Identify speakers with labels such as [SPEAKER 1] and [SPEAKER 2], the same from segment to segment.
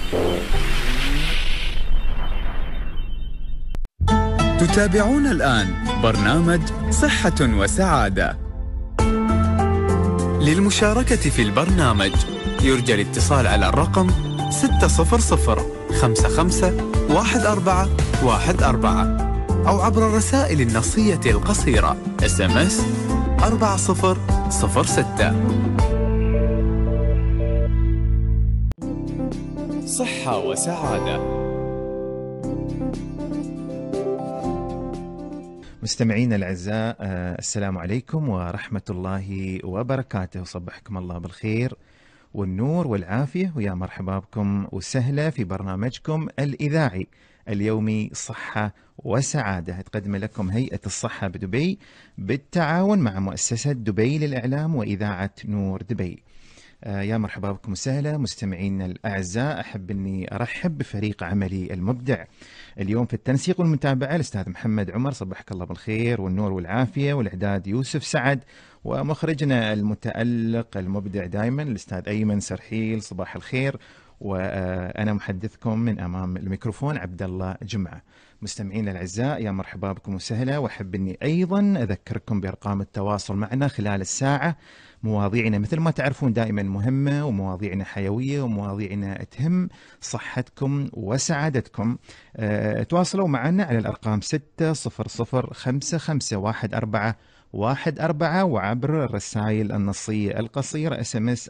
[SPEAKER 1] تتابعون الآن برنامج صحة وسعادة. للمشاركة في البرنامج يرجى الاتصال على الرقم 600 55 1414 أو عبر الرسائل النصية القصيرة SMS 4006. صحة وسعادة.
[SPEAKER 2] مستمعينا الأعزاء، السلام عليكم ورحمة الله وبركاته. صبحكم الله بالخير والنور والعافية، ويا مرحبا بكم وسهلا في برنامجكم الإذاعي اليومي صحة وسعادة. تقدم لكم هيئة الصحة بدبي بالتعاون مع مؤسسة دبي للإعلام وإذاعة نور دبي. يا مرحبا بكم وسهلا مستمعينا الأعزاء. أحب أني أرحب بفريق عملي المبدع اليوم في التنسيق والمتابعة، الأستاذ محمد عمر، صبحك الله بالخير والنور والعافية، والإعداد يوسف سعد، ومخرجنا المتألق المبدع دائما الأستاذ أيمن سرحيل، صباح الخير. وأنا محدثكم من أمام الميكروفون عبد الله جمعة. مستمعينا الأعزاء يا مرحبا بكم وسهلا، وأحب أني أيضا أذكركم بأرقام التواصل معنا خلال الساعة. مواضيعنا مثل ما تعرفون دائما مهمة، ومواضيعنا حيوية، ومواضيعنا تهم صحتكم وسعادتكم. تواصلوا معنا على الأرقام 600551414 وعبر الرسائل النصية القصيرة SMS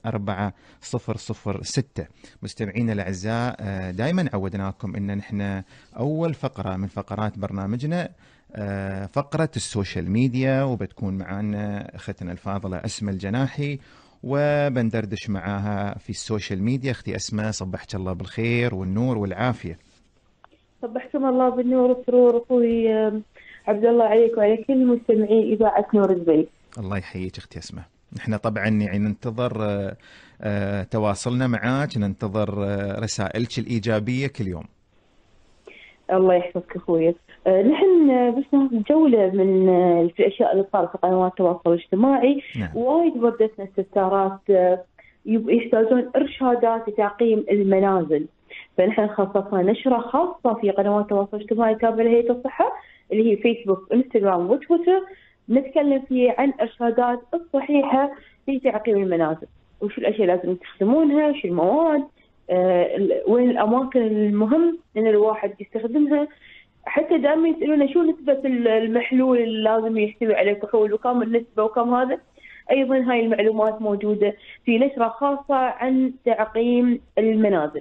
[SPEAKER 2] 4006. مستمعينا الأعزاء، دائما عودناكم أن نحن أول فقرة من فقرات برنامجنا فقرة السوشيال ميديا، وبتكون معنا أختنا الفاضلة أسماء الجناحي، وبندردش معاها في السوشيال ميديا. أختي أسماء، صبحك الله بالخير والنور والعافية.
[SPEAKER 3] صبحكم الله بالنور والسرور أخوي عبد الله، عليك وعلى كل مستمعي إذاعة نور دبي.
[SPEAKER 2] الله يحييك أختي أسماء. نحن طبعا يعني ننتظر تواصلنا معاك، ننتظر رسائلك الإيجابية كل يوم.
[SPEAKER 3] الله يحفظك أخوي. نحن بس ناخذ جولة من الأشياء اللي صارت في قنوات التواصل الاجتماعي.
[SPEAKER 2] نعم.
[SPEAKER 3] وايد وردتنا استفسارات يحتاجون إرشادات لتعقيم المنازل، فنحن خصصنا نشرة خاصة في قنوات التواصل الاجتماعي التابعة لهيئة الصحة اللي هي فيسبوك وإنستغرام وتويتر، نتكلم فيه عن إرشادات الصحيحة لتعقيم المنازل، وش الأشياء لازم تستخدمونها، وش المواد، وين الأماكن المهم أن الواحد يستخدمها. حتى دائما يسألونا شو نسبة المحلول اللي لازم يحتوي عليه كحول، وكم النسبة وكم هذا. أيضا هاي المعلومات موجودة في نشرة خاصة عن تعقيم المنازل.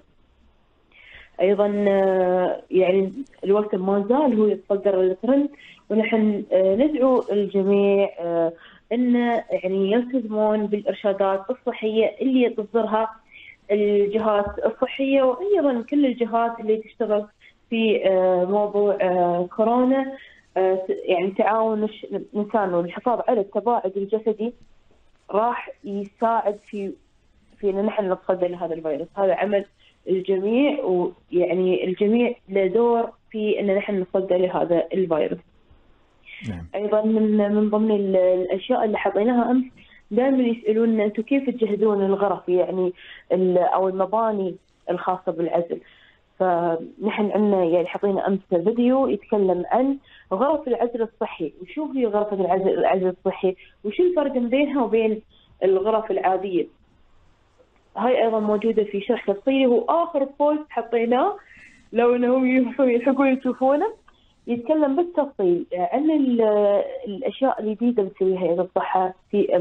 [SPEAKER 3] أيضا يعني الوقت ما زال هو يتصدر الترند، ونحن ندعو الجميع أن يعني يلتزمون بالإرشادات الصحية اللي تصدرها الجهات الصحية، وأيضا كل الجهات اللي تشتغل في موضوع كورونا. يعني تعاون الإنسان والحفاظ على التباعد الجسدي راح يساعد في أن نحن نتصدى لهذا الفيروس. هذا عمل الجميع، ويعني الجميع له دور في أن نحن نتصدى لهذا الفيروس.
[SPEAKER 2] نعم.
[SPEAKER 3] أيضا من ضمن الأشياء اللي حطيناها أمس، دائما يسألون أنتم كيف تجهزون الغرف يعني أو المباني الخاصة بالعزل. فنحن عندنا يعني حطينا أمس فيديو يتكلم عن غرف العزل الصحي، وشو هي غرفة العزل الصحي، وشو الفرق بينها وبين الغرف العادية. هاي أيضا موجودة في شرح تفصيلي، وآخر بوست حطيناه لو أنهم يلحقون يشوفونه، يتكلم بالتفصيل عن الأشياء الجديدة اللي بتسويها هيئة الصحة في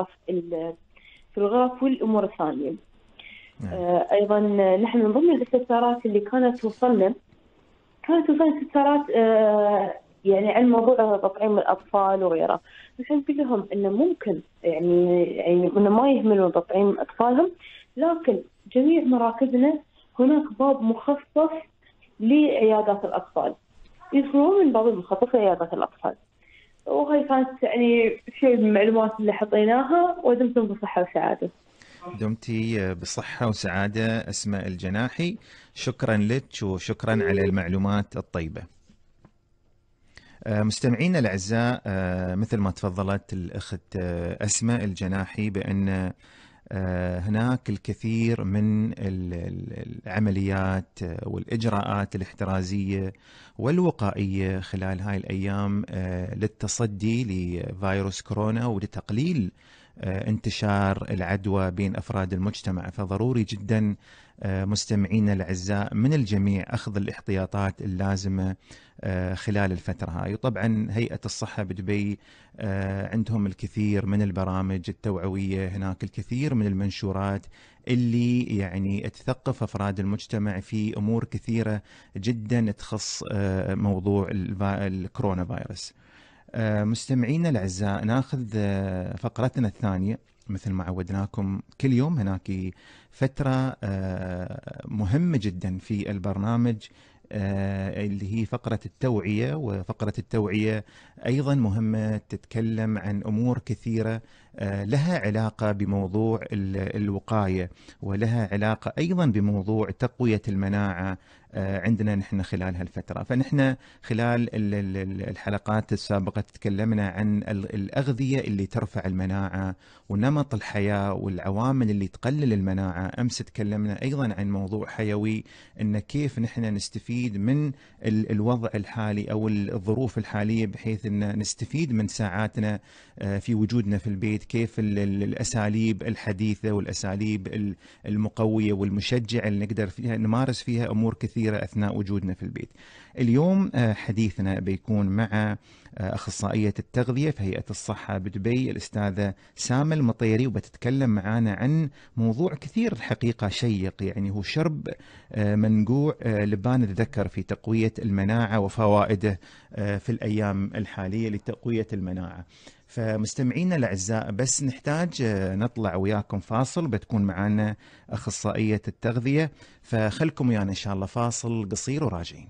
[SPEAKER 3] الغرف والأمور الثانية. أيضا نحن من ضمن الاستفسارات اللي كانت توصلنا استفسارات يعني عن موضوع تطعيم الأطفال وغيره. نحن نقول لهم إنه ممكن يعني إنه ما يهملون تطعيم أطفالهم، لكن جميع مراكزنا هناك باب مخصص لعيادات الأطفال، يدخلون من باب المخصص لعيادات الأطفال. وهي كانت يعني شيء من المعلومات اللي حطيناها، ودمتم بصحة وسعادة.
[SPEAKER 2] دمتي بصحة وسعادة أسماء الجناحي، شكرا لك وشكرا على المعلومات الطيبة. مستمعينا الأعزاء، مثل ما تفضلت الأخت أسماء الجناحي بأن هناك الكثير من العمليات والإجراءات الاحترازية والوقائية خلال هاي الأيام للتصدي لفيروس كورونا ولتقليل انتشار العدوى بين أفراد المجتمع. فضروري جدا مستمعينا الأعزاء من الجميع أخذ الاحتياطات اللازمة خلال الفترة هاي. وطبعا هيئة الصحة بدبي عندهم الكثير من البرامج التوعوية، هناك الكثير من المنشورات اللي يعني تثقف أفراد المجتمع في أمور كثيرة جدا تخص موضوع الكورونا فيروس. مستمعينا الأعزاء، ناخذ فقرتنا الثانية. مثل ما عودناكم كل يوم هناك فترة مهمة جدا في البرنامج اللي هي فقرة التوعية. وفقرة التوعية أيضا مهمة، تتكلم عن أمور كثيرة لها علاقة بموضوع الوقاية، ولها علاقة أيضا بموضوع تقوية المناعة عندنا نحن خلال هالفترة. فنحن خلال الحلقات السابقة تكلمنا عن الأغذية اللي ترفع المناعة ونمط الحياة والعوامل اللي تقلل المناعة. أمس تكلمنا أيضا عن موضوع حيوي، إن كيف نحن نستفيد من الوضع الحالي أو الظروف الحالية بحيث أن نستفيد من ساعاتنا في وجودنا في البيت، كيف الأساليب الحديثة والأساليب المقوية والمشجعة اللي نقدر فيها نمارس فيها أمور كثيرة أثناء وجودنا في البيت. اليوم حديثنا بيكون مع أخصائية التغذية في هيئة الصحة بدبي الأستاذة سامة المطيري، وبتتكلم معنا عن موضوع كثير الحقيقة شيق، يعني هو شرب منقوع لبان الذكر في تقوية المناعة وفوائده في الأيام الحالية لتقوية المناعة. فمستمعينا الأعزاء، بس نحتاج نطلع وياكم فاصل، بتكون معنا أخصائية التغذية، فخلكم ويانا إن شاء الله فاصل قصير وراجعين.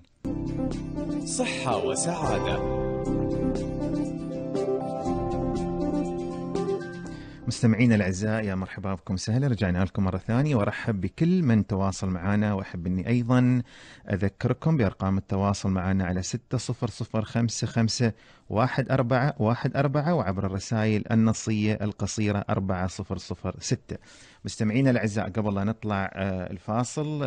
[SPEAKER 1] صحة وسعادة.
[SPEAKER 2] مستمعينا الأعزاء، يا مرحبا بكم، سهلا، رجعنا لكم مرة ثانية، وأرحب بكل من تواصل معنا. وأحب أني أيضا أذكركم بأرقام التواصل معنا على 60055141 وعبر الرسائل النصية القصيرة 4006. مستمعينا الأعزاء، قبل لا نطلع الفاصل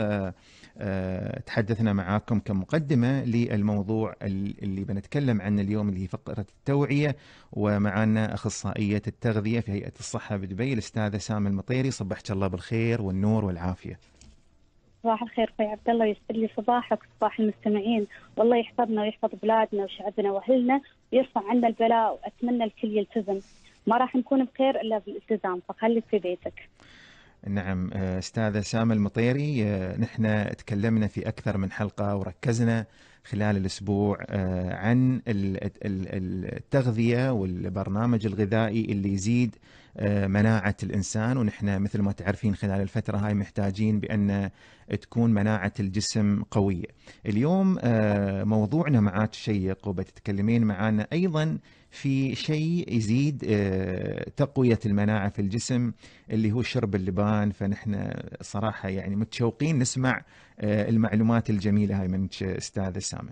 [SPEAKER 2] تحدثنا معاكم كمقدمة للموضوع اللي بنتكلم عنه اليوم، اللي هي فقرة التوعية، ومعنا أخصائية التغذية في هيئة الصحة بدبي الأستاذة سامة المطيري. صبحك الله بالخير والنور والعافية.
[SPEAKER 4] صباح الخير اخوي عبد الله، يسعد لي صباحك وصباح المستمعين، والله يحفظنا ويحفظ بلادنا وشعبنا واهلنا ويرفع عنا البلاء، واتمنى الكل يلتزم. ما راح نكون بخير الا بالالتزام، فخليك في بيتك.
[SPEAKER 2] نعم أستاذة سامة المطيري، نحن تكلمنا في أكثر من حلقة وركزنا خلال الأسبوع عن التغذية والبرنامج الغذائي اللي يزيد مناعة الإنسان. ونحن مثل ما تعرفين خلال الفترة هاي محتاجين بأن تكون مناعة الجسم قوية. اليوم موضوعنا معاك شيق، وبتتكلمين معنا أيضا في شيء يزيد تقوية المناعة في الجسم اللي هو شرب اللبان. فنحن صراحة يعني متشوقين نسمع المعلومات الجميلة هاي منك أستاذة سامة.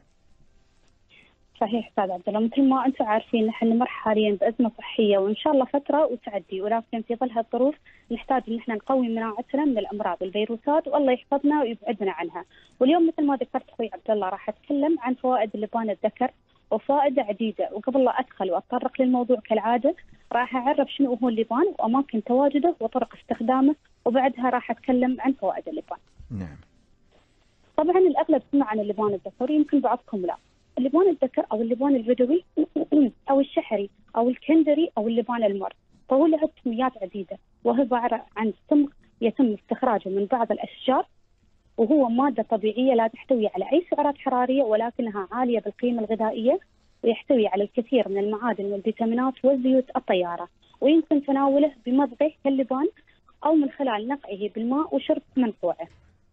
[SPEAKER 4] صحيح استاذ عبد الله، مثل ما انتم عارفين نحن نمر حاليا بازمه صحيه، وان شاء الله فتره وتعدي، ولكن في ظل هالظروف نحتاج ان احنا نقوي مناعتنا من الامراض والفيروسات، والله يحفظنا ويبعدنا عنها. واليوم مثل ما ذكرت اخوي عبد الله راح اتكلم عن فوائد اللبان الذكر، وفوائد عديده. وقبل لا ادخل واتطرق للموضوع كالعاده راح اعرف شنو هو اللبان واماكن تواجده وطرق استخدامه، وبعدها راح اتكلم عن فوائد اللبان.
[SPEAKER 2] نعم.
[SPEAKER 4] طبعا الاغلب سمع عن اللبان الذكر، يمكن بعضكم لا. اللبان الذكر او اللبان البدوي او الشحري او الكندري او اللبان المر، فهو له سميات عديده، وهو عباره عن سمغ يتم استخراجه من بعض الاشجار، وهو ماده طبيعيه لا تحتوي على اي سعرات حراريه، ولكنها عاليه بالقيمه الغذائيه، ويحتوي على الكثير من المعادن والفيتامينات والزيوت الطياره، ويمكن تناوله بمضغه كاللبان او من خلال نقعه بالماء وشرب منقوعه.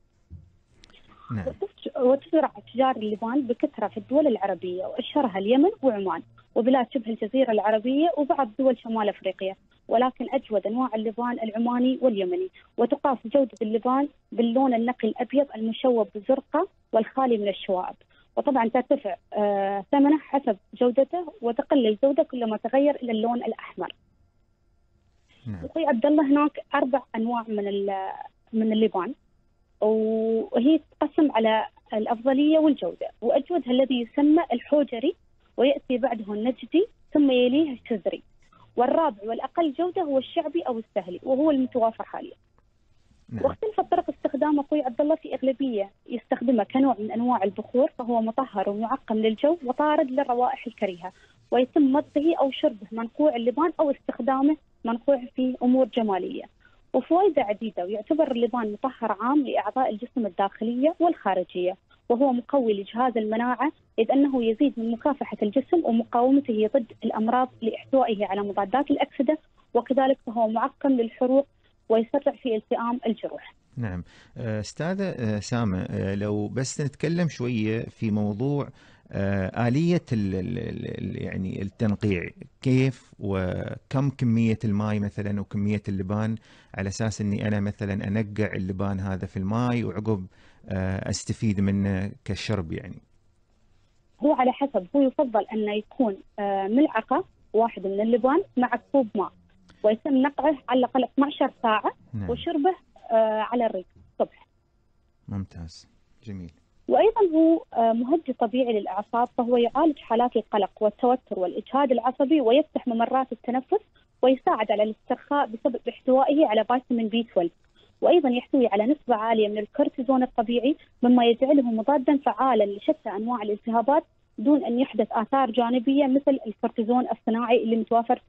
[SPEAKER 2] نعم.
[SPEAKER 4] وتزرع أشجار اللبان بكثرة في الدول العربية، وأشهرها اليمن وعمان وبلاد شبه الجزيرة العربية وبعض دول شمال أفريقيا، ولكن أجود أنواع اللبان العماني واليمني. وتقاس جودة اللبان باللون النقي الأبيض المشوب بالزرقة والخالي من الشوائب، وطبعا ترتفع ثمنه حسب جودته، وتقل الجودة كلما تغير إلى اللون الأحمر.
[SPEAKER 2] نعم.
[SPEAKER 4] اخوي عبد الله هناك 4 انواع من اللبان، وهي تقسم على الافضليه والجوده، واجودها الذي يسمى الحوجري، وياتي بعده النجدي، ثم يليه الشذري، والرابع والاقل جوده هو الشعبي او السهلي، وهو المتوافر حاليا.
[SPEAKER 2] نعم.
[SPEAKER 4] واختلفت طرق استخدامه اخوي عبد الله، في اغلبيه يستخدمه كنوع من انواع البخور، فهو مطهر ومعقم للجو وطارد للروائح الكريهه، ويتم مضغه او شربه منقوع اللبان او استخدامه منقوع في امور جماليه. وفوائده عديده، ويعتبر اللبان مطهر عام لاعضاء الجسم الداخليه والخارجيه، وهو مقوي لجهاز المناعه، اذ انه يزيد من مكافحه الجسم ومقاومته ضد الامراض لاحتوائه على مضادات الاكسده، وكذلك فهو معقم للحروق ويسرع في التئام الجروح.
[SPEAKER 2] نعم. أستاذة سامة، لو بس نتكلم شوية في موضوع آلية يعني التنقيع، كيف وكم كمية الماء مثلا وكمية اللبان، على أساس أني أنا مثلا أنقع اللبان هذا في الماء وعقب أستفيد منه كشرب يعني.
[SPEAKER 4] هو على حسب، هو يفضل أن يكون ملعقة واحدة من اللبان مع كوب ماء، ويتم نقعه على الأقل 12 ساعة.
[SPEAKER 2] نعم.
[SPEAKER 4] وشربه على الريق الصبح.
[SPEAKER 2] ممتاز، جميل.
[SPEAKER 4] وأيضا هو مهدئ طبيعي للأعصاب، فهو يعالج حالات القلق والتوتر والإجهاد العصبي، ويفتح ممرات التنفس، ويساعد على الاسترخاء بسبب احتوائه على فيتامين بي 12. وأيضا يحتوي على نسبة عالية من الكورتيزون الطبيعي، مما يجعله مضادا فعالا لشتى أنواع الالتهابات دون أن يحدث آثار جانبية مثل الكورتيزون الصناعي اللي متوافر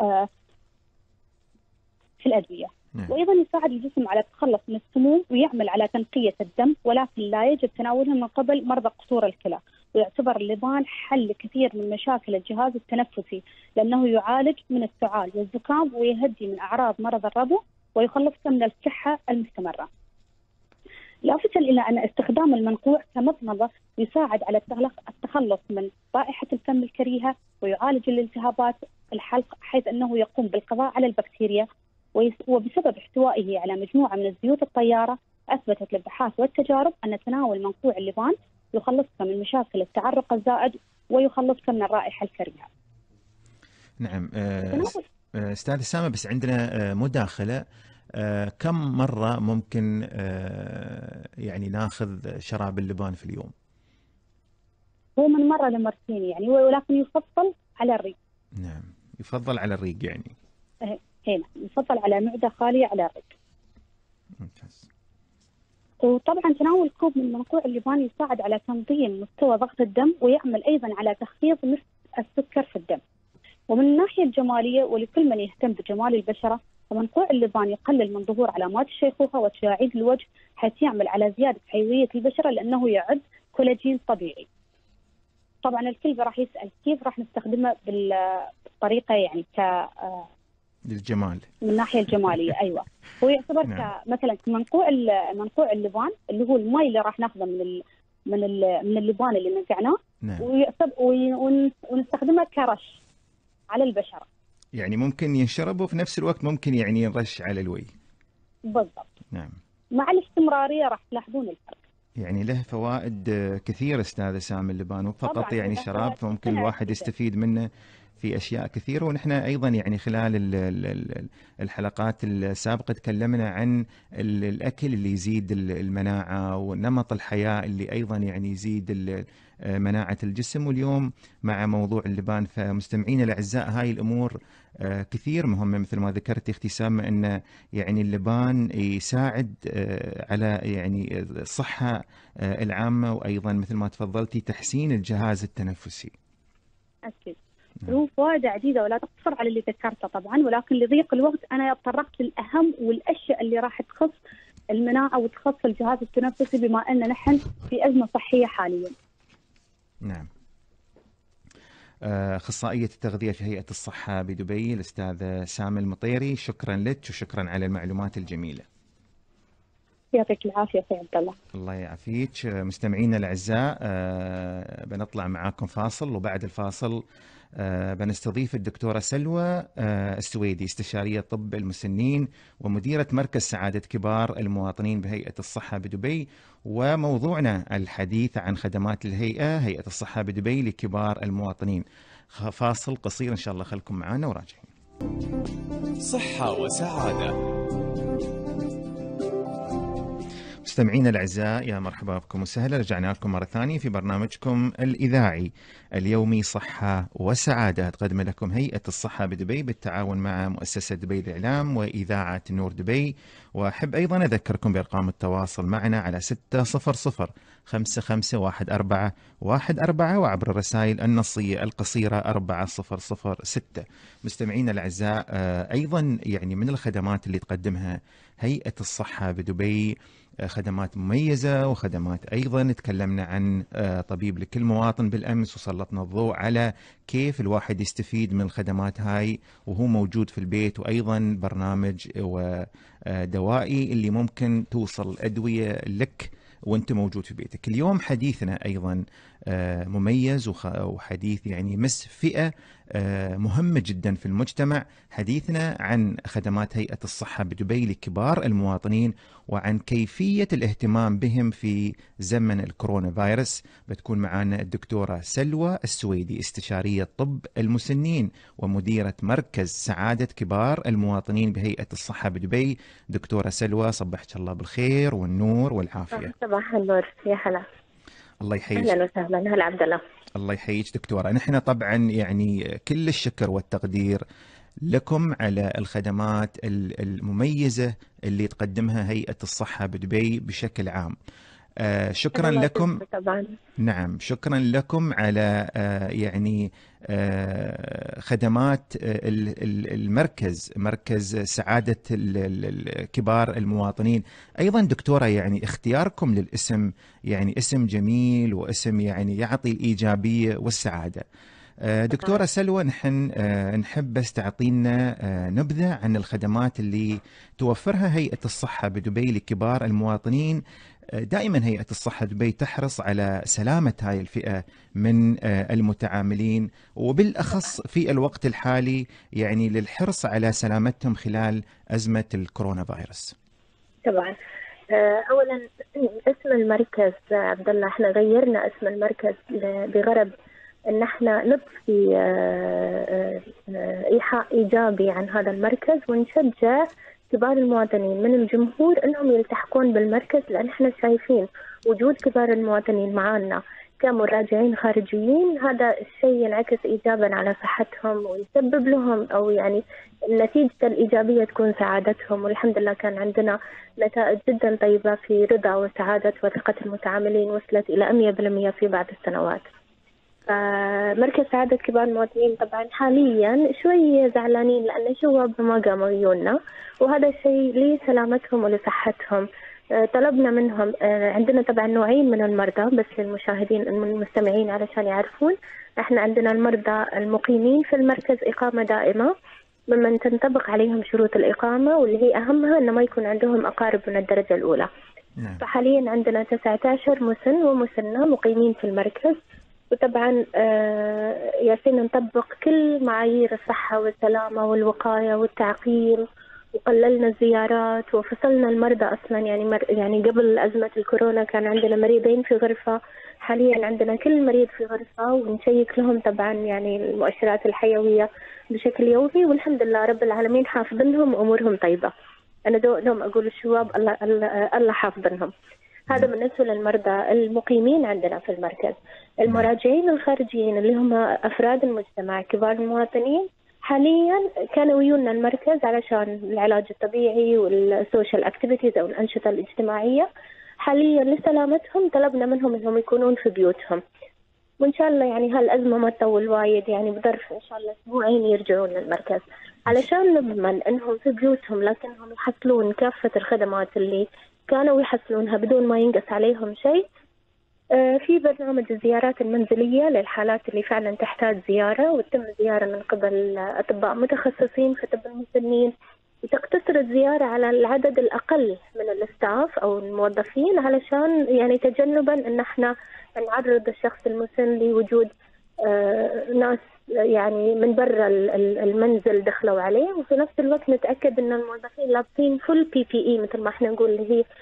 [SPEAKER 4] في الأدوية.
[SPEAKER 2] نعم.
[SPEAKER 4] وأيضا يساعد الجسم على التخلص من السموم، ويعمل على تنقية الدم، ولكن لا يجب تناوله من قبل مرضى قصور الكلى. ويعتبر اللبان حل لكثير من مشاكل الجهاز التنفسي، لأنه يعالج من السعال والزكام، ويهدي من أعراض مرض الربو، ويخلصك من الكحة المستمرة. لافتا إلى أن استخدام المنقوع كمضمضة يساعد على التخلص من رائحة الفم الكريهة، ويعالج الالتهابات الحلق، حيث أنه يقوم بالقضاء على البكتيريا. وبسبب احتوائه على مجموعة من الزيوت الطيارة، أثبتت الأبحاث والتجارب أن تناول منقوع اللبان يخلصك من مشاكل التعرق الزائد، ويخلصك من الرائحة الكريهة.
[SPEAKER 2] نعم. أستاذ سامة، بس عندنا مداخلة. كم مرة ممكن يعني ناخذ شراب اللبان في اليوم؟
[SPEAKER 4] هو من مرة لمرتين يعني، ولكن يفضل على الريق.
[SPEAKER 2] نعم، يفضل على الريق يعني.
[SPEAKER 4] هنا يفضل على معدة خالية على الريق.
[SPEAKER 2] ممتاز.
[SPEAKER 4] وطبعا تناول كوب من منقوع اللبان يساعد على تنظيم مستوى ضغط الدم، ويعمل أيضا على تخفيض نسبة السكر في الدم. ومن الناحية الجمالية، ولكل من يهتم بجمال البشرة، فمنقوع اللبان يقلل من ظهور علامات الشيخوخة وتجاعيد الوجه، حيث يعمل على زيادة حيوية البشرة، لأنه يعد كولاجين طبيعي. طبعا الكل راح يسأل كيف راح نستخدمه بالطريقة يعني
[SPEAKER 2] للجمال،
[SPEAKER 4] من الناحية الجمالية. أيوة، هو يعتبر
[SPEAKER 2] نعم.
[SPEAKER 4] مثلا منقوع اللبان اللي هو الماء اللي راح ناخذه من اللبان اللي نقعناه.
[SPEAKER 2] نعم.
[SPEAKER 4] ونستخدمه كرش على البشرة.
[SPEAKER 2] يعني ممكن ينشرب، وفي نفس الوقت ممكن يعني ينرش على الوجه.
[SPEAKER 4] بالضبط.
[SPEAKER 2] نعم.
[SPEAKER 4] مع الاستمرارية راح تلاحظون الفرق.
[SPEAKER 2] يعني له فوائد كثيرة أستاذ سامي اللبان، وفقط يعني شراب، فممكن الواحد يستفيد منه في أشياء كثيرة. ونحن أيضا يعني خلال الحلقات السابقة تكلمنا عن الأكل اللي يزيد المناعة، ونمط الحياة اللي أيضا يعني يزيد مناعة الجسم، واليوم مع موضوع اللبان. فمستمعين الأعزاء، هاي الأمور كثير مهمة مثل ما ذكرت أختي سامة، أن يعني اللبان يساعد على يعني الصحة العامة، وأيضا مثل ما تفضلتي تحسين الجهاز التنفسي.
[SPEAKER 4] أكيد. له فوائد عديدة ولا تقتصر على اللي ذكرته طبعا، ولكن لضيق الوقت أنا تطرقت للأهم والأشياء اللي راح تخص المناعة وتخص الجهاز التنفسي، بما أن نحن في أزمة صحية حاليا.
[SPEAKER 2] نعم. أخصائية التغذية في هيئة الصحة بدبي الأستاذة سامي المطيري، شكرا لك وشكرا على المعلومات الجميلة.
[SPEAKER 4] يعطيك العافية سيد عبد الله.
[SPEAKER 2] الله يعافيك. مستمعينا الأعزاء، بنطلع معاكم فاصل، وبعد الفاصل بنستضيف الدكتورة سلوى السويدي، استشارية طب المسنين ومديرة مركز سعادة كبار المواطنين بهيئة الصحة بدبي، وموضوعنا الحديث عن خدمات الهيئة، هيئة الصحة بدبي لكبار المواطنين. فاصل قصير إن شاء الله، خلكم معنا وراجعين.
[SPEAKER 1] صحة وسعادة.
[SPEAKER 2] مستمعينا الأعزاء، يا مرحبا بكم وسهلا. رجعنا لكم مرة ثانية في برنامجكم الإذاعي اليومي صحة وسعادة، تقدم لكم هيئة الصحة بدبي بالتعاون مع مؤسسة دبي للإعلام وإذاعة نور دبي. وأحب أيضا أذكركم بأرقام التواصل معنا على 600-551414 وعبر الرسائل النصية القصيرة 4006. مستمعينا الأعزاء، أيضا يعني من الخدمات اللي تقدمها هيئة الصحة بدبي خدمات مميزة وخدمات أيضا تكلمنا عن طبيب لكل مواطن بالأمس، وسلطنا الضوء على كيف الواحد يستفيد من الخدمات هاي وهو موجود في البيت، وأيضا برنامج ودوائي اللي ممكن توصل أدوية لك وانت موجود في بيتك. اليوم حديثنا أيضا مميز وحديث يعني يمس فئة مهمة جدا في المجتمع. حديثنا عن خدمات هيئة الصحة بدبي لكبار المواطنين وعن كيفية الاهتمام بهم في زمن الكورونا فيروس. بتكون معنا الدكتورة سلوى السويدي، استشارية طب المسنين ومديرة مركز سعادة كبار المواطنين بهيئة الصحة بدبي. دكتورة سلوى، صبحك الله بالخير والنور والعافية.
[SPEAKER 5] صباح النور، يا هلا.
[SPEAKER 2] الله يحييك.
[SPEAKER 5] اهلا وسهلا. هلا عبد الله.
[SPEAKER 2] الله يحييك دكتورة. نحن طبعا يعني كل الشكر والتقدير لكم على الخدمات المميزة اللي تقدمها هيئة الصحة بدبي بشكل عام. شكرا لكم
[SPEAKER 5] طبعا.
[SPEAKER 2] نعم، شكرا لكم على يعني خدمات المركز، مركز سعادة كبار المواطنين. أيضا دكتورة، يعني اختياركم للاسم يعني اسم جميل واسم يعني يعطي الإيجابية والسعادة. دكتورة سلوى، نحن نحب بس تعطينا نبذة عن الخدمات اللي توفرها هيئة الصحة بدبي لكبار المواطنين. دائما هيئة الصحة دبي تحرص على سلامة هاي الفئة من المتعاملين، وبالأخص في الوقت الحالي يعني للحرص على سلامتهم خلال أزمة الكورونا فيروس.
[SPEAKER 5] طبعا. أولا اسم المركز عبد الله، احنا غيرنا اسم المركز بغرض ان احنا نضفي ايحاء ايجابي عن هذا المركز، ونشجع كبار المواطنين من الجمهور انهم يلتحقون بالمركز، لان احنا شايفين وجود كبار المواطنين معنا كمراجعين خارجيين، هذا الشيء ينعكس ايجابا على صحتهم ويسبب لهم او يعني النتيجة الايجابية تكون سعادتهم. والحمد لله كان عندنا نتائج جدا طيبة في رضا وسعادة وثقة المتعاملين، وصلت الى 100% في بعض السنوات. مركز سعادة كبار المواطنين طبعا حاليا شوي زعلانين لأن الشباب ما قاموا يجونا، وهذا الشيء لسلامتهم ولصحتهم. طلبنا منهم، عندنا طبعا نوعين من المرضى بس للمشاهدين المستمعين علشان يعرفون. احنا عندنا المرضى المقيمين في المركز إقامة دائمة، ممن تنطبق عليهم شروط الإقامة، واللي هي أهمها أن ما يكون عندهم أقارب من الدرجة الأولى. فحاليا عندنا 19 مسن ومسنة مقيمين في المركز، وطبعا ياسين نطبق كل معايير الصحة والسلامة والوقاية والتعقيم، وقللنا الزيارات وفصلنا المرضى أصلا. يعني قبل أزمة الكورونا كان عندنا مريضين في غرفة، حاليا عندنا كل مريض في غرفة، ونشيك لهم طبعا يعني المؤشرات الحيوية بشكل يومي، والحمد لله رب العالمين حافظنهم وأمورهم طيبة. أنا دوم أقول الشباب الله حافظنهم. هذا بالنسبة للمرضى المقيمين عندنا في المركز. المراجعين الخارجيين اللي هم أفراد المجتمع كبار المواطنين حاليا كانوا يجونا المركز علشان العلاج الطبيعي والسوشيال اكتيفيتيز أو الأنشطة الاجتماعية. حاليا لسلامتهم طلبنا منهم أنهم يكونون في بيوتهم، وإن شاء الله يعني هالأزمة ما تطول وايد، يعني بظرف إن شاء الله أسبوعين يرجعون للمركز علشان نضمن أنهم في بيوتهم لكنهم يحصلون كافة الخدمات اللي كانوا يحصلونها بدون ما ينقص عليهم شيء. في برنامج الزيارات المنزلية للحالات اللي فعلا تحتاج زيارة، وتتم زيارة من قبل أطباء متخصصين في طب المسنين، وتقتصر الزيارة على العدد الأقل من الاستاف أو الموظفين، علشان يعني تجنبا أن احنا نعرض الشخص المسن لوجود ناس يعني من برا المنزل دخلوا عليه، وفي نفس الوقت نتأكد أن الموظفين لابسين فول PPE مثل ما احنا نقول، اللي هي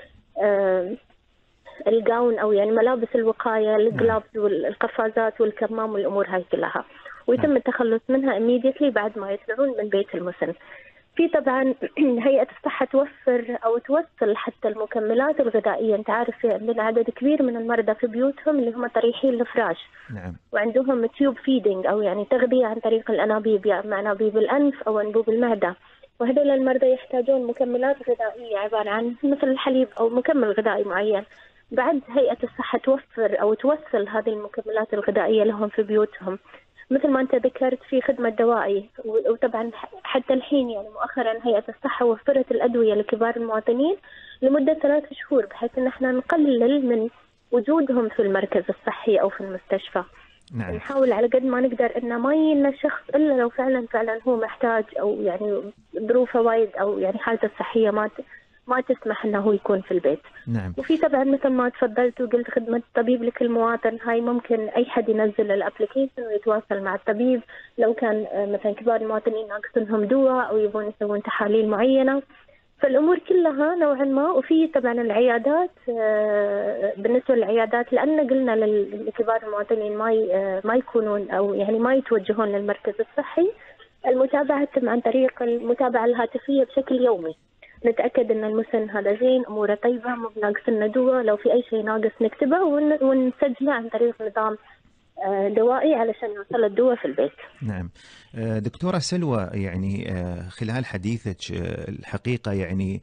[SPEAKER 5] الجاون أو يعني ملابس الوقاية، الجلافز والقفازات والكمام والأمور هاي كلها. ويتم التخلص منها immediately بعد ما يطلعون من بيت المسن. في طبعا هيئة الصحة توفر أو توصل حتى المكملات الغذائية. أنت عارف في عندنا عدد كبير من المرضى في بيوتهم اللي هم طريحين الفراش.
[SPEAKER 2] نعم.
[SPEAKER 5] وعندهم تيوب فيدنج أو يعني تغذية عن طريق الأنابيب، يعني مع أنابيب الأنف أو أنبوب المعدة. وهذول المرضى يحتاجون مكملات غذائية عبارة عن مثل الحليب أو مكمل غذائي معين. بعد هيئة الصحة توفر أو توصل هذه المكملات الغذائية لهم في بيوتهم. مثل ما أنت ذكرت في خدمة دوائي، وطبعا حتى الحين يعني مؤخرا هيئة الصحة وفرت الأدوية لكبار المواطنين لمدة 3 شهور، بحيث أن احنا نقلل من وجودهم في المركز الصحي أو في المستشفى.
[SPEAKER 2] نعم.
[SPEAKER 5] نحاول على قد ما نقدر إن ما يجينا شخص إلا لو فعلا هو محتاج أو يعني ظروفه وايد أو يعني حالته الصحية ما تسمح انه هو يكون في البيت.
[SPEAKER 2] نعم.
[SPEAKER 5] وفي طبعا مثل ما تفضلت وقلت خدمة طبيب لكل مواطن، هاي ممكن اي حد ينزل الابلكيشن ويتواصل مع الطبيب لو كان مثلا كبار المواطنين ناقصنهم دواء او يبون يسوون تحاليل معينة. فالامور كلها نوعا ما. وفي طبعا العيادات، بالنسبة للعيادات لان قلنا لكبار المواطنين ما يكونون او يعني ما يتوجهون للمركز الصحي، المتابعة تتم عن طريق المتابعة الهاتفية بشكل يومي. نتأكد أن المسن هذا زين، أموره طيبة، مو بناقص لنا دواء، لو في أي شيء ناقص نكتبه ونسجله عن طريق نظام دوائي علشان يوصل الدواء في البيت.
[SPEAKER 2] نعم. دكتورة سلوى، يعني خلال حديثك الحقيقة يعني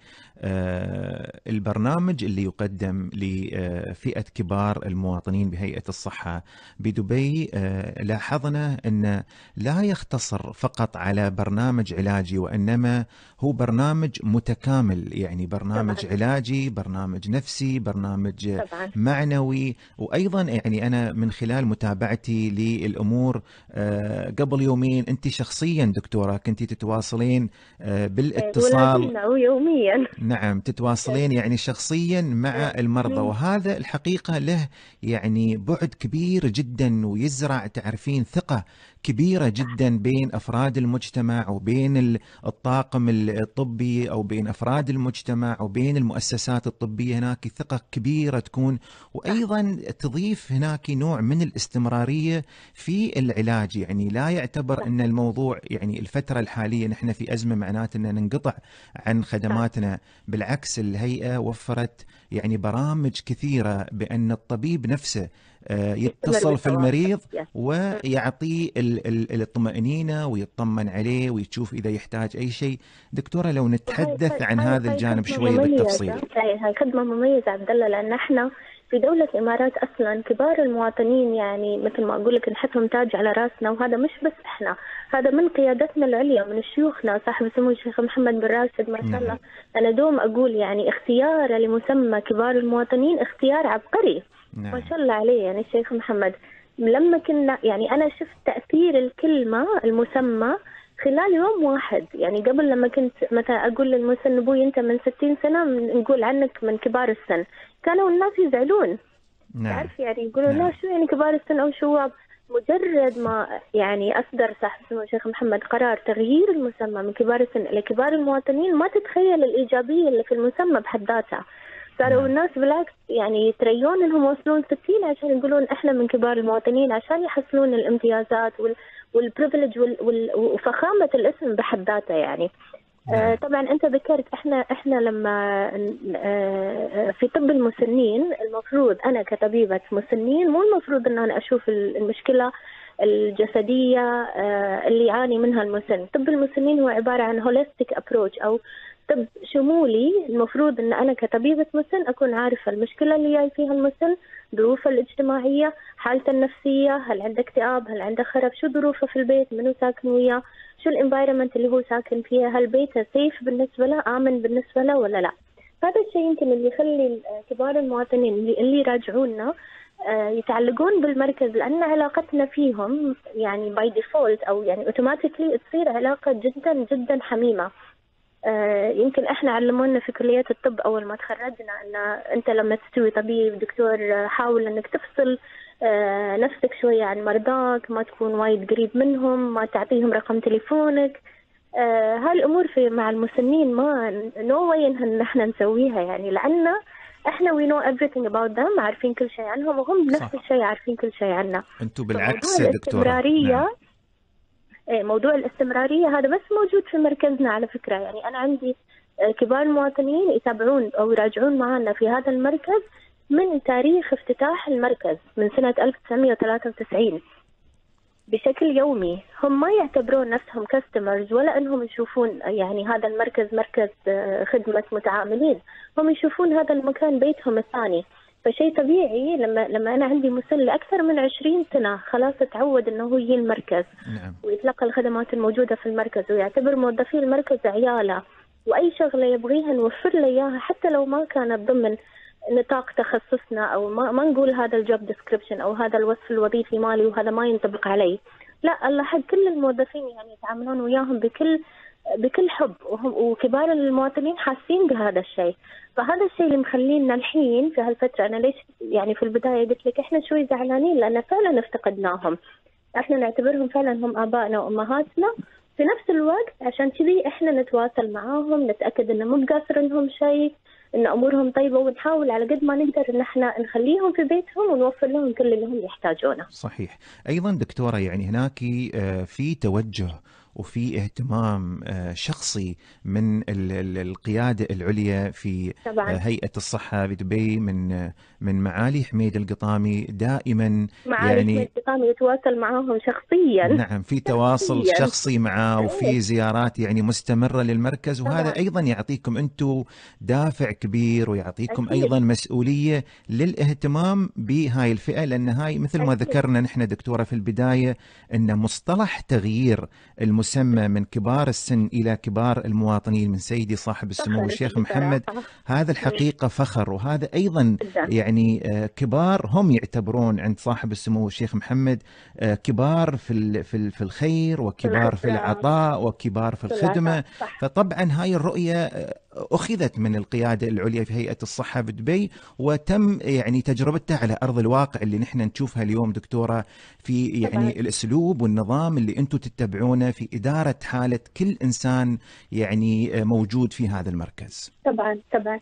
[SPEAKER 2] البرنامج اللي يقدم لفئة كبار المواطنين بهيئة الصحة بدبي لاحظنا أن لا يختصر فقط على برنامج علاجي، وإنما هو برنامج متكامل، يعني برنامج طبعا علاجي، برنامج نفسي، برنامج طبعا معنوي. وأيضا يعني أنا من خلال متابعتي للأمور قبل يومين أنت شخصيا دكتورة كنت تتواصلين بالاتصال
[SPEAKER 5] يوميا.
[SPEAKER 2] نعم، تتواصلين يعني شخصيا مع المرضى، وهذا الحقيقة له يعني بعد كبير جدا، ويزرع تعرفين ثقة كبيرة جدا بين أفراد المجتمع وبين الطاقم الطبي أو بين أفراد المجتمع وبين المؤسسات الطبية. هناك ثقة كبيرة تكون، وأيضا تضيف هناك نوع من الاستمرارية في العلاج. يعني لا يعتبر أن الموضوع يعني الفترة الحالية نحن في أزمة معناته أن ننقطع عن خدماتنا. بالعكس، الهيئة وفرت يعني برامج كثيرة بأن الطبيب نفسه يتصل في المريض ويعطيه الطمأنينة ويطمن عليه ويشوف إذا يحتاج أي شيء. دكتورة لو نتحدث عن هذا الجانب شوية بالتفصيل.
[SPEAKER 5] هاي خدمة مميزة عبد الله، لأن احنا في دولة الإمارات أصلا كبار المواطنين يعني مثل ما أقول لك نحطهم تاج على راسنا، وهذا مش بس احنا، هذا من قيادتنا العليا، من شيوخنا صاحب السمو الشيخ محمد بن راشد ما شاء الله. أنا دوم أقول يعني اختياره لمسمى كبار المواطنين اختيار عبقري. ما شاء الله عليه يعني الشيخ محمد. لما كنا يعني أنا شفت تأثير الكلمة المسمى خلال يوم واحد. يعني قبل لما كنت مثلا أقول للمسن أبوي أنت من 60 سنة نقول عنك من كبار السن، كانوا الناس يزعلون. تعرف يعني يقولوا لا شو يعني كبار السن أو شواب. مجرد ما يعني أصدر صاحب السمو الشيخ محمد قرار تغيير المسمى من كبار السن إلى كبار المواطنين، ما تتخيل الإيجابية اللي في المسمى بحد ذاتها. صاروا الناس بالعكس يعني يتريون انهم يوصلون 60 عشان يقولون احنا من كبار المواطنين، عشان يحصلون الامتيازات والبريفليج وفخامة الاسم بحد ذاته يعني. طبعا انت ذكرت احنا لما في طب المسنين المفروض انا كطبيبة مسنين مو المفروض ان انا اشوف المشكلة الجسدية اللي يعاني منها المسن. طب المسنين هو عبارة عن هوليستيك ابروتش او طب شمولي. المفروض ان انا كطبيبة مسن اكون عارفة المشكلة اللي جاي فيها المسن، ظروفه الاجتماعية، حالته النفسية، هل عنده اكتئاب، هل عنده خرف، شو ظروفه في البيت، منو ساكن وياه، شو الانفايرمنت اللي هو ساكن فيها، هل بيته سيف بالنسبة له، آمن بالنسبة له ولا لا. هذا الشيء يمكن اللي يخلي كبار المواطنين اللي يراجعونا يتعلقون بالمركز، لأن علاقتنا فيهم يعني باي ديفولت أو يعني اوتوماتيكلي تصير علاقة جدا جدا حميمة. يمكن احنا علمونا في كلية الطب اول ما تخرجنا ان انت لما تستوي طبيب دكتور حاول انك تفصل نفسك شوية عن مرضاك، ما تكون وايد قريب منهم، ما تعطيهم رقم تليفونك. هالامور مع المسنين ما نو واي ان احنا نسويها يعني، لان احنا we know everything about them، عارفين كل شيء عنهم، وهم بنفس الشيء عارفين كل شيء عنا.
[SPEAKER 2] انتم بالعكس يا دكتورة.
[SPEAKER 5] الاستمرارية موضوع الاستمرارية هذا بس موجود في مركزنا على فكرة. يعني أنا عندي كبار المواطنين يتابعون أو يراجعون معنا في هذا المركز من تاريخ افتتاح المركز من سنة 1993 بشكل يومي. هم ما يعتبرون نفسهم كاستمرز ولا أنهم يشوفون يعني هذا المركز مركز خدمة متعاملين، هم يشوفون هذا المكان بيتهم الثاني. فشيء طبيعي لما أنا عندي مسن لأكثر من 20 سنة خلاص اتعود أنه هو يجي المركز ويتلقى الخدمات الموجودة في المركز ويعتبر موظفي المركز عياله، وأي شغلة يبغيها نوفر له إياها حتى لو ما كانت ضمن نطاق تخصصنا، أو ما نقول هذا الجوب ديسكريبشن أو هذا الوصف الوظيفي مالي وهذا ما ينطبق علي. لا، الله حق كل الموظفين يعني يتعاملون وياهم بكل حب، وكبار المواطنين حاسين بهذا الشيء. فهذا الشيء اللي مخلينا الحين في هالفترة، أنا ليش يعني في البداية قلت لك إحنا شوي زعلانين لأن فعلا افتقدناهم. إحنا نعتبرهم فعلا هم آبائنا وأمهاتنا، في نفس الوقت عشان كذي إحنا نتواصل معاهم نتأكد إنه مو بقاصرنهم شيء، إن أمورهم طيبة، ونحاول على قد ما نقدر إن إحنا نخليهم في بيتهم ونوفر لهم كل اللي هم يحتاجونه.
[SPEAKER 2] صحيح. أيضا دكتورة يعني هناك في توجه وفي اهتمام شخصي من القيادة العليا في هيئة الصحة بدبي من معالي حميد القطامي دائما.
[SPEAKER 5] معالي حميد القطامي يتواصل معهم شخصيا.
[SPEAKER 2] نعم، في تواصل شخصي معه وفي زيارات يعني مستمرة للمركز، وهذا أيضا يعطيكم أنتم دافع كبير ويعطيكم أيضا مسؤولية للاهتمام بهاي الفئة، لأن هاي مثل ما ذكرنا نحن دكتورة في البداية أن مصطلح تغيير المسمى من كبار السن إلى كبار المواطنين من سيدي صاحب السمو الشيخ محمد، هذا الحقيقة فخر. وهذا أيضا يعني كبار هم يعتبرون عند صاحب السمو الشيخ محمد كبار في الخير وكبار في العطاء وكبار في الخدمة. فطبعا هاي الرؤية أخذت من القيادة العليا في هيئة الصحة بدبي وتم يعني تجربتها على أرض الواقع اللي نحن نشوفها اليوم دكتورة، في يعني الأسلوب والنظام اللي أنتم تتبعونه في إدارة حالة كل إنسان يعني موجود في هذا المركز.
[SPEAKER 5] طبعا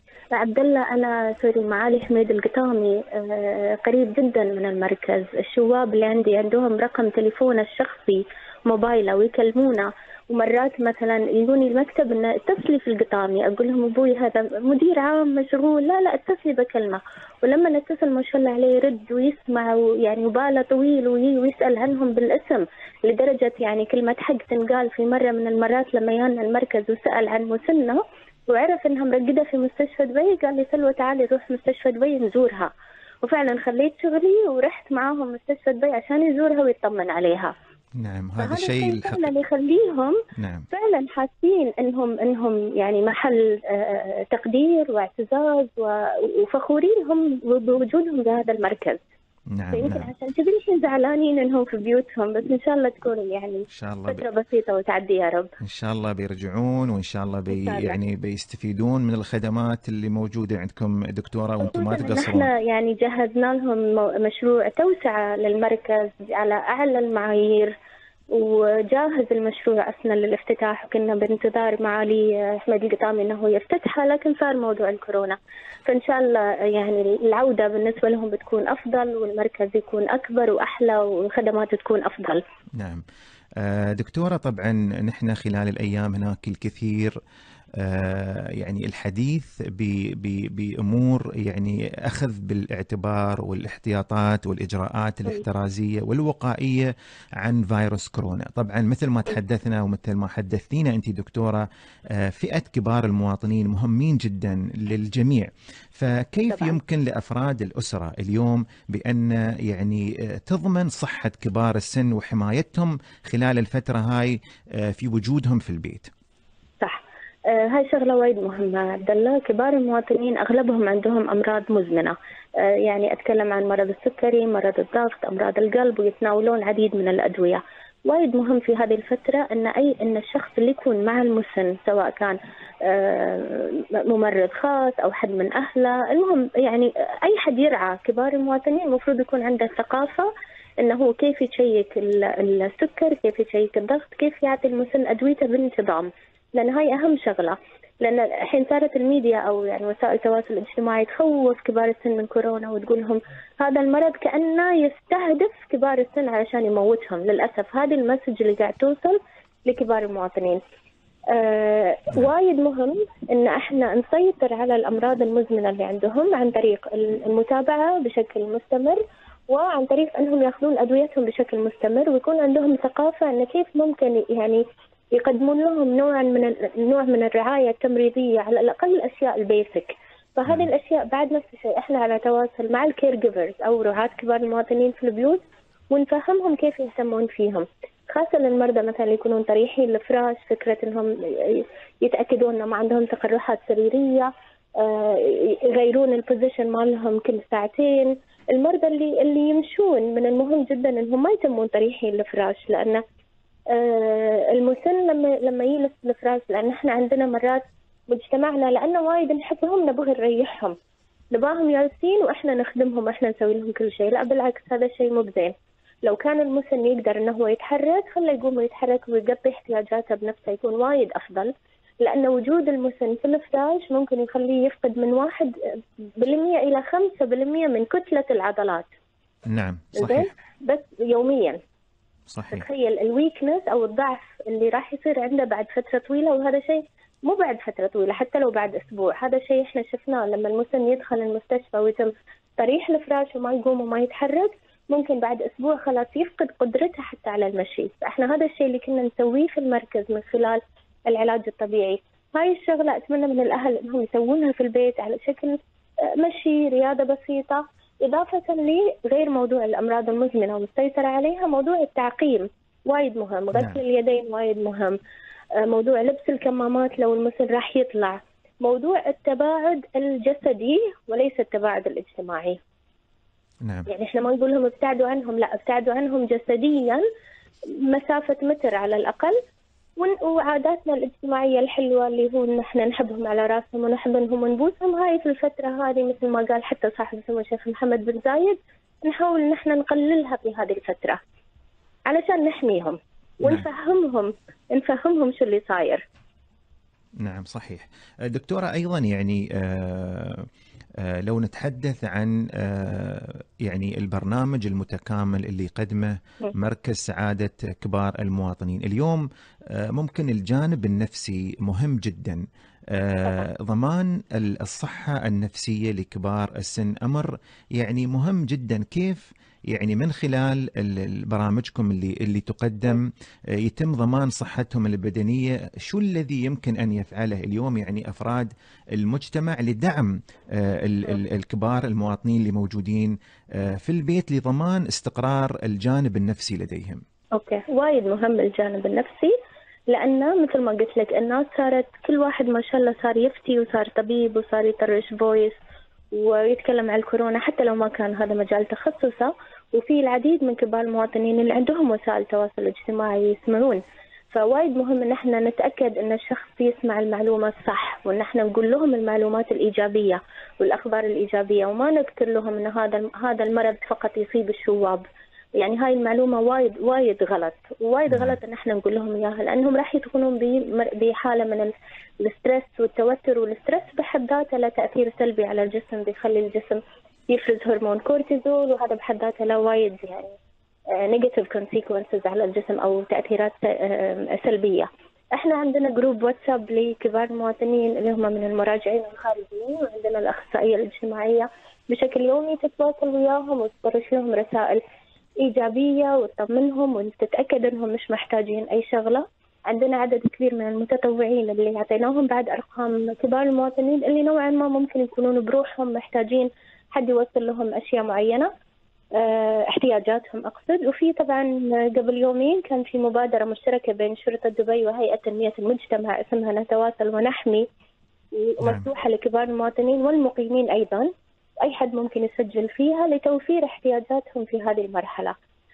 [SPEAKER 5] عبد الله، أنا معالي حميد القطامي قريب جدا من المركز. الشباب اللي عندهم رقم تليفونه الشخصي موبايله ويكلمونا، ومرات مثلا يجوني المكتب انه اتصلي في القطامي، اقول لهم ابوي هذا مدير عام مشغول، لا اتصلي بكلمه. ولما نتصل ما شاء الله عليه يرد ويسمع، ويعني وباله طويل ويسال عنهم بالاسم، لدرجه يعني كلمه حق تنقال في مره من المرات لما جانا المركز وسال عن مسنه وعرف انها مرقده في مستشفى دبي، قال لي سلوى تعالي نروح مستشفى دبي نزورها. وفعلا خليت شغلي ورحت معاهم مستشفى دبي عشان يزورها ويطمن عليها.
[SPEAKER 2] نعم، هذا الشيء
[SPEAKER 5] فعلا يخليهم فعلا حاسين انهم يعني محل تقدير واعتزاز وفخورين هم بوجودهم بهذا المركز. يمكن عشان كذا الحين زعلانين انهم في بيوتهم، بس ان شاء الله تكون يعني فترة بسيطة وتعدي يا رب.
[SPEAKER 2] ان شاء الله بيرجعون، وان شاء الله يعني بيستفيدون من الخدمات اللي موجودة عندكم دكتورة، وانتم ما تقصرون.
[SPEAKER 5] احنا يعني جهزنا لهم مشروع توسعة للمركز على اعلى المعايير، وجاهز المشروع أثناء للافتتاح، وكنا بانتظار معالي حميد القطامي أنه يفتتحها، لكن صار موضوع الكورونا. فإن شاء الله يعني العودة بالنسبة لهم بتكون أفضل، والمركز يكون أكبر وأحلى والخدمات تكون أفضل.
[SPEAKER 2] نعم دكتورة، طبعا نحن خلال الأيام هناك الكثير يعني الحديث بأمور يعني أخذ بالاعتبار والاحتياطات والإجراءات الاحترازية والوقائية عن فيروس كورونا. طبعا مثل ما تحدثنا ومثل ما حدثتينا أنت دكتورة، فئة كبار المواطنين مهمين جدا للجميع، فكيف يمكن لأفراد الأسرة اليوم بأن يعني تضمن صحة كبار السن وحمايتهم خلال الفترة هاي في وجودهم في البيت؟
[SPEAKER 5] هاي شغلة وايد مهمة عبد الله. كبار المواطنين أغلبهم عندهم أمراض مزمنة، يعني أتكلم عن مرض السكري، مرض الضغط، أمراض القلب، ويتناولون العديد من الأدوية. وايد مهم في هذه الفترة أن الشخص اللي يكون مع المسن، سواء كان ممرض خاص أو حد من أهله، المهم يعني أي حد يرعى كبار المواطنين المفروض يكون عنده ثقافة أنه كيف يشيك السكر، كيف يشيك الضغط، كيف يعطي المسن أدويته بانتظام، لأن هاي أهم شغلة. لأن الحين صارت الميديا أو يعني وسائل التواصل الاجتماعي تخوف كبار السن من كورونا وتقول لهم هذا المرض كأنه يستهدف كبار السن علشان يموتهم. للأسف هذه المسج اللي قاعد توصل لكبار المواطنين. وايد مهم إن احنا نسيطر على الأمراض المزمنة اللي عندهم عن طريق المتابعة بشكل مستمر، وعن طريق أنهم يأخذون أدويتهم بشكل مستمر، ويكون عندهم ثقافة أن كيف ممكن يعني يقدمون لهم نوع من الرعاية التمريضية، على الأقل الأشياء البيسك. فهذه الأشياء بعد نفس الشيء احنا على تواصل مع الكير جيفرز أو رعاة كبار المواطنين في البيوت، ونفهمهم كيف يهتمون فيهم، خاصة للمرضى مثلا اللي يكونون طريحين الفراش، فكرة أنهم يتأكدون أنه ما عندهم تقرحات سريرية، يغيرون البوزيشن مالهم كل ساعتين. المرضى اللي يمشون من المهم جدا أنهم ما يتمون طريحين الفراش، لأن المسن لما يجلس الفراش، لأن احنا عندنا مرات مجتمعنا لأنه وايد نحبهم نبغى نريحهم، نباهم جالسين وإحنا نخدمهم وإحنا نسوي لهم كل شيء. لا بالعكس، هذا شيء مو بزين. لو كان المسن يقدر إنه هو يتحرك، خله يقوم ويتحرك ويقضي احتياجاته بنفسه، يكون وايد أفضل. لأن وجود المسن في الفراش ممكن يخليه يفقد من 1% إلى 5% من كتلة العضلات.
[SPEAKER 2] نعم صحيح.
[SPEAKER 5] بس يوميا.
[SPEAKER 2] صحيح.
[SPEAKER 5] تخيل الويكنس أو الضعف اللي راح يصير عنده بعد فترة طويلة، وهذا شيء مو بعد فترة طويلة، حتى لو بعد أسبوع. هذا شيء إحنا شفناه لما المسن يدخل المستشفى ويتم طريح الفراش وما يقوم وما يتحرك، ممكن بعد أسبوع خلاص يفقد قدرته حتى على المشي. فإحنا هذا الشيء اللي كنا نسويه في المركز من خلال العلاج الطبيعي. هاي الشغلة أتمنى من الأهل إنهم يسوونها في البيت على شكل مشي، رياضة بسيطة. إضافة لغير موضوع الأمراض المزمنة والسيطرة عليها، موضوع التعقيم وايد مهم، غسل اليدين وايد مهم، موضوع لبس الكمامات لو المسن راح يطلع، موضوع التباعد الجسدي وليس التباعد الاجتماعي.
[SPEAKER 2] نعم.
[SPEAKER 5] يعني احنا ما نقول لهم ابتعدوا عنهم، لا، ابتعدوا عنهم جسديا مسافة متر على الأقل. وعاداتنا الاجتماعية الحلوة اللي هو نحن نحبهم على راسهم ونحضنهم ونبوسهم، هاي في الفترة هذه مثل ما قال حتى صاحب سمو الشيخ محمد بن زايد، نحاول نحن نقللها في هذه الفترة علشان نحميهم ونفهمهم شو اللي صاير.
[SPEAKER 2] نعم صحيح. دكتورة أيضا يعني لو نتحدث عن يعني البرنامج المتكامل اللي يقدمه مركز سعادة كبار المواطنين اليوم، ممكن الجانب النفسي مهم جدا. ضمان الصحة النفسية لكبار السن أمر يعني مهم جدا. كيف يعني من خلال برامجكم اللي تقدم يتم ضمان صحتهم البدنية؟ شو الذي يمكن أن يفعله اليوم يعني أفراد المجتمع لدعم الكبار المواطنين اللي موجودين في البيت لضمان استقرار الجانب النفسي لديهم؟
[SPEAKER 5] أوكي، وايد مهم الجانب النفسي، لأن مثل ما قلت لك الناس صارت كل واحد ما شاء الله صار يفتي وصار طبيب وصار يطرش فويس ويتكلم عن الكورونا حتى لو ما كان هذا مجال تخصصه. وفي العديد من كبار المواطنين اللي عندهم وسائل تواصل اجتماعي يسمعون. فوايد مهم ان احنا نتأكد ان الشخص يسمع المعلومة الصح، وان احنا نقول لهم المعلومات الإيجابية والأخبار الإيجابية، وما نذكر لهم ان هذا المرض فقط يصيب الشواب. يعني هاي المعلومة وايد غلط، وايد غلط ان احنا نقول لهم اياها، لانهم راح يدخلون بحالة من الستريس والتوتر. والستريس بحد ذاته له تأثير سلبي على الجسم، بيخلي الجسم يفرز هرمون كورتيزول، وهذا بحد ذاته له وايد يعني negative consequences على الجسم او تأثيرات سلبية. احنا عندنا جروب واتساب لكبار المواطنين اللي هم من المراجعين الخارجيين، وعندنا الأخصائية الاجتماعية بشكل يومي تتواصل وياهم وتطرش لهم رسائل إيجابية وتطمنهم وتتأكد أنهم مش محتاجين أي شغلة. عندنا عدد كبير من المتطوعين اللي عطيناهم بعد أرقام كبار المواطنين اللي نوعا ما ممكن يكونون بروحهم محتاجين حد يوصل لهم أشياء معينة، احتياجاتهم أقصد. وفي طبعا قبل يومين كان في مبادرة مشتركة بين شرطة دبي وهيئة تنمية المجتمع اسمها نتواصل ونحمي، مفتوحة لكبار المواطنين والمقيمين أيضا، أي حد ممكن يسجل فيها لتوفير احتياجاتهم في هذه المرحلة.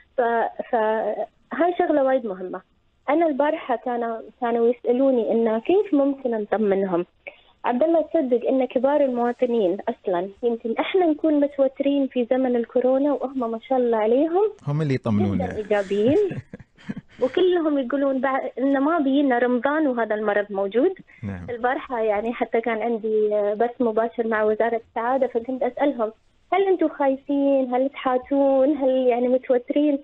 [SPEAKER 5] فهاي شغلة وايد مهمة. أنا البارحة كانوا يسألوني إنه كيف ممكن نطمنهم. عبد الله، تصدق إن كبار المواطنين أصلاً يمكن إحنا نكون متوترين في زمن الكورونا، وهم ما شاء الله عليهم
[SPEAKER 2] هم اللي يطمنونا
[SPEAKER 5] إيجابيين. وكلهم يقولون بعد إن ما بينا رمضان وهذا المرض موجود.
[SPEAKER 2] نعم.
[SPEAKER 5] البارحة يعني حتى كان عندي بث مباشر مع وزارة السعادة، فكنت أسألهم هل أنتم خايفين؟ هل تحاتون؟ هل يعني متوترين؟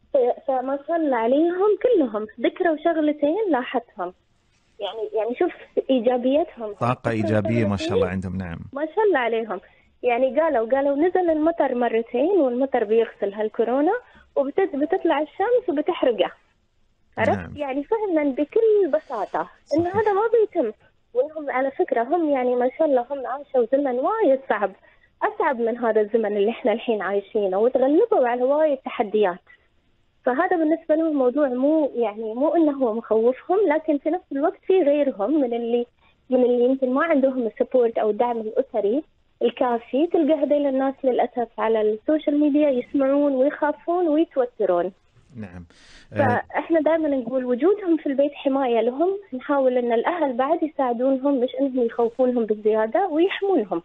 [SPEAKER 5] فما شاء الله عليهم كلهم ذكروا شغلتين لاحظتهم، يعني شوف إيجابيتهم،
[SPEAKER 2] طاقة إيجابية ما شاء الله عندهم. نعم
[SPEAKER 5] ما شاء الله عليهم. يعني قالوا نزل المطر مرتين والمطر بيغسل هالكورونا وبتطلع الشمس وبتحرقه. عرفت؟
[SPEAKER 2] نعم.
[SPEAKER 5] يعني فعلا بكل بساطة إن هذا ما بيتم. وإنهم على فكرة هم يعني ما شاء الله هم عاشوا زمن وايد صعب، أصعب من هذا الزمن اللي إحنا الحين عايشينه، وتغلبوا على وايد تحديات. فهذا بالنسبة لهم موضوع مو إنه هو مخوفهم، لكن في نفس الوقت في غيرهم من اللي يمكن ما عندهم السبورت أو الدعم الأسري الكافي. تلقى هذيل الناس للأسف على السوشيال ميديا يسمعون ويخافون ويتوترون.
[SPEAKER 2] نعم.
[SPEAKER 5] فإحنا دائما نقول وجودهم في البيت حماية لهم، نحاول إن الأهل بعد يساعدونهم، مش إنهم يخوفونهم بالزيادة ويحمونهم.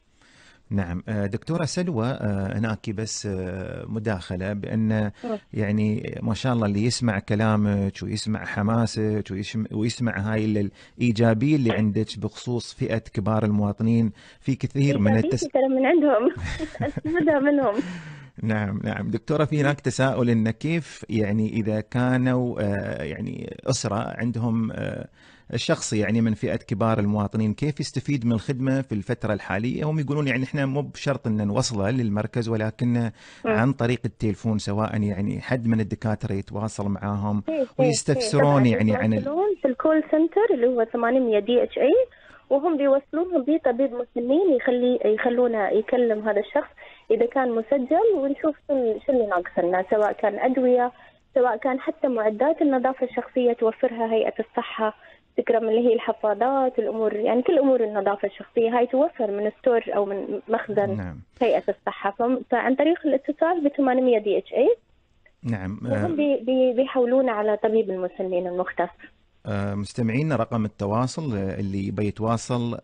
[SPEAKER 2] نعم. دكتورة سلوى، هناك بس مداخلة بأن يعني ما شاء الله اللي يسمع كلامك ويسمع حماسك ويسمع هاي الإيجابية اللي عندك بخصوص فئة كبار المواطنين، في كثير من
[SPEAKER 5] من عندهم أستفدها منهم.
[SPEAKER 2] نعم نعم دكتورة، في هناك تساؤل إن كيف يعني إذا كانوا يعني أسرة عندهم الشخص يعني من فئة كبار المواطنين، كيف يستفيد من الخدمة في الفترة الحالية؟ هم يقولون يعني إحنا مو بشرط أن نوصله للمركز، ولكن عن طريق التليفون، سواء يعني حد من الدكاترة يتواصل معاهم ويستفسرون يعني عن
[SPEAKER 5] في الكول سنتر اللي هو 800 DHA، وهم بيوصلونهم بطبيب مسنين يخلونه يكلم هذا الشخص إذا كان مسجل، ونشوف شو اللي ناقص لنا، سواء كان أدوية، سواء كان حتى معدات النظافة الشخصية توفرها هيئة الصحة، تكرم اللي هي الحفاضات، الأمور يعني كل أمور النظافة الشخصية هاي توفر من ستور أو من مخزن. نعم. هيئة الصحة. فعن طريق الاتصال ب 800 DHA.
[SPEAKER 2] نعم.
[SPEAKER 5] وهم بيحولون على طبيب المسنين المختص.
[SPEAKER 2] مستمعين، رقم التواصل اللي بيتواصل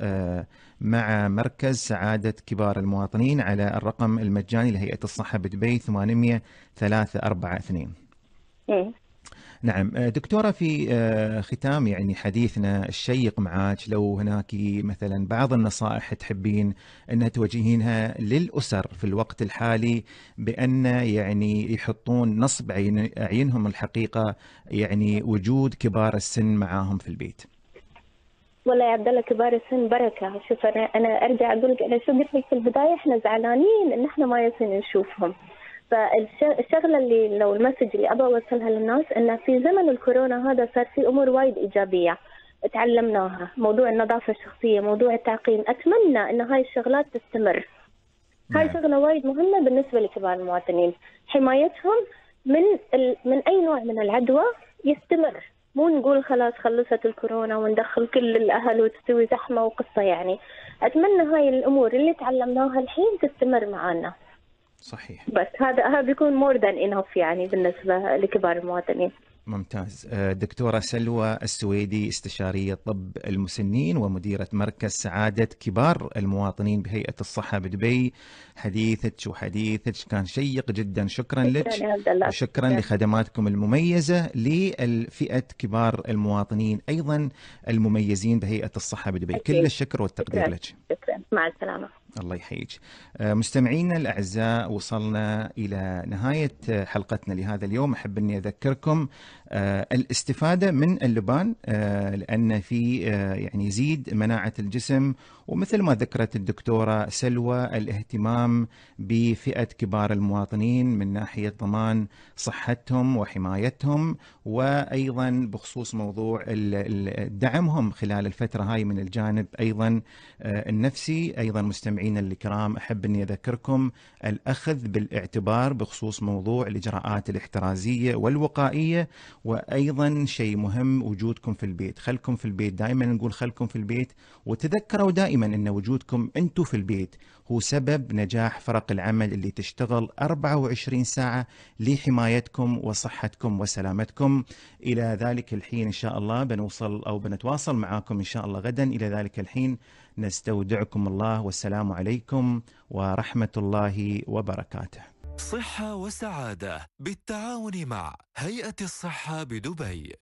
[SPEAKER 2] مع مركز سعادة كبار المواطنين على الرقم المجاني لهيئة الصحة بدبي 800 342. نعم. دكتورة، في ختام يعني حديثنا الشيق معك، لو هناك مثلا بعض النصائح تحبين أن توجهينها للأسر في الوقت الحالي بأن يعني يحطون نصب عينهم الحقيقة يعني وجود كبار السن معاهم في البيت؟
[SPEAKER 5] والله يا عبد الله كبار السن بركة. شوف أنا أرجع أقول لك، أنا شو قلت لك في البداية، إحنا زعلانين إن إحنا ما يصير نشوفهم. فالشغله اللي لو المسج اللي ابغى اوصلها للناس ان في زمن الكورونا هذا صار في امور وايد ايجابيه تعلمناها، موضوع النظافه الشخصيه، موضوع التعقيم. اتمنى ان هاي الشغلات تستمر. هاي شغله وايد مهمه بالنسبه لكبار المواطنين، حمايتهم من اي نوع من العدوى يستمر. مو نقول خلاص خلصت الكورونا وندخل كل الاهل وتسوي زحمه وقصه. يعني اتمنى هاي الامور اللي تعلمناها الحين تستمر معنا.
[SPEAKER 2] صحيح.
[SPEAKER 5] بس هذا بيكون more than enough يعني بالنسبة لكبار المواطنين.
[SPEAKER 2] ممتاز. دكتورة سلوى السويدي، استشارية طب المسنين ومديرة مركز سعادة كبار المواطنين بهيئة الصحة بدبي، حديثك كان شيق جدا. شكرا لك وشكرا لخدماتكم المميزة للفئة كبار المواطنين أيضا المميزين بهيئة الصحة بدبي. كل الشكر والتقدير لك.
[SPEAKER 5] شكرا. مع السلامة.
[SPEAKER 2] الله يحييك. مستمعينا الأعزاء، وصلنا إلى نهاية حلقتنا لهذا اليوم. أحب أني أذكركم الاستفادة من اللبان، لأن في يعني يزيد مناعة الجسم، ومثل ما ذكرت الدكتورة سلوى الاهتمام بفئة كبار المواطنين من ناحية ضمان صحتهم وحمايتهم، وأيضا بخصوص موضوع دعمهم خلال الفترة هاي من الجانب أيضا النفسي. أيضا مستمعينا الكرام، أحب أني أذكركم الأخذ بالاعتبار بخصوص موضوع الإجراءات الاحترازية والوقائية، وأيضا شيء مهم وجودكم في البيت. خلكم في البيت، دائما نقول خلكم في البيت، وتذكروا دائما أن وجودكم أنتم في البيت هو سبب نجاح فرق العمل اللي تشتغل 24 ساعة لحمايتكم وصحتكم وسلامتكم. إلى ذلك الحين إن شاء الله بنتواصل معاكم إن شاء الله غدا. إلى ذلك الحين نستودعكم الله، والسلام عليكم ورحمة الله وبركاته.
[SPEAKER 6] صحة وسعادة بالتعاون مع هيئة الصحة بدبي.